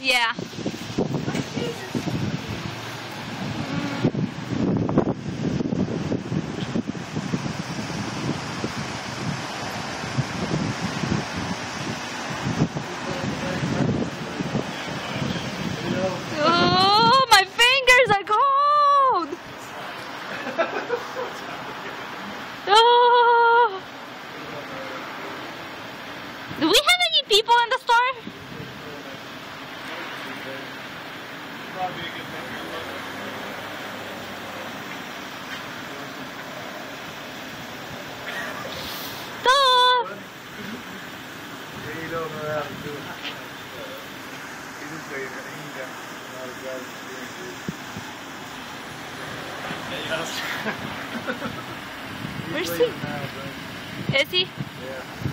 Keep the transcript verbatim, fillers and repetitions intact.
Yeah. Oh, my fingers are cold. Oh. Do we have any people in the store? Stop. Where's he? Is he? Yeah.